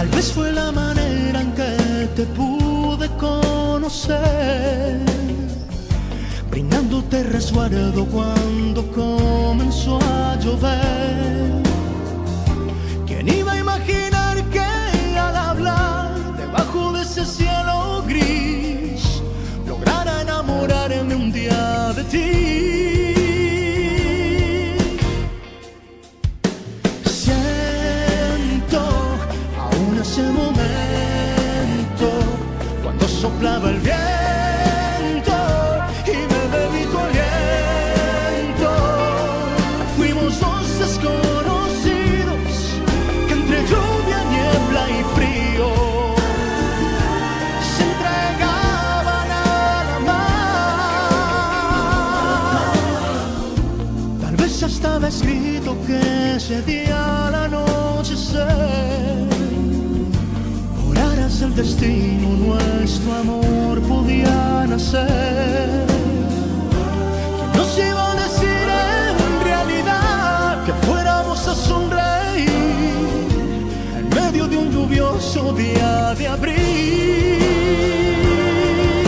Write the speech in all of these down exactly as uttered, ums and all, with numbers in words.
Tal vez fue la manera en que te pude conocer, brindándote resguardo cuando comenzó a llover. ¿Quién iba a imaginar que al hablar debajo de ese cielo gris lograra enamorarme un día de ti? Siento aún ese momento cuando soplaba el viento y me bebí tu aliento. Fuimos dos desconocidos que entre lluvia, niebla y frío se entregaban al amar. Tal vez ya estaba escrito que ese día al anochecer por aras del destino nuestro amor podía nacer. ¿Quién nos iba a decir en realidad que fuéramos a sonreír en medio de un lluvioso día de abril?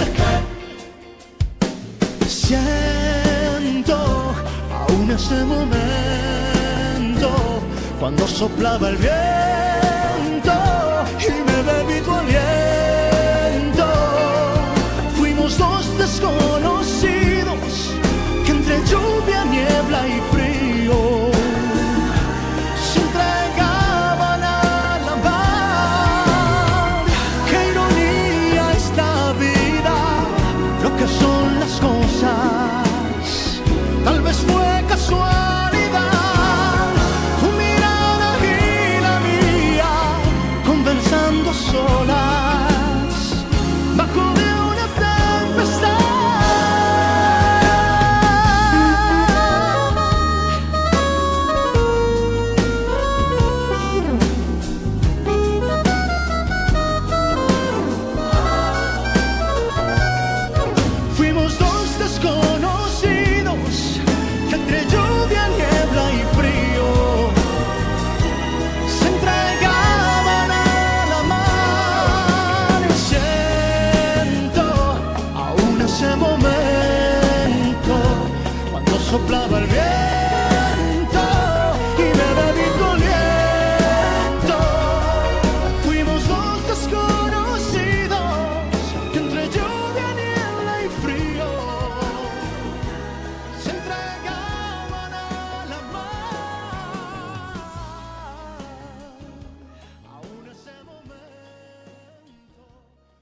Siento aún ese momento cuando soplaba el viento